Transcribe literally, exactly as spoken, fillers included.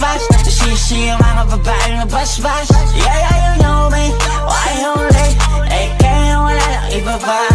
pash-pash. Nasisi ang mga babaeng na pash-pash. Yeah, yeah, you know me, why only? Eh, kaya wala lang iba pa.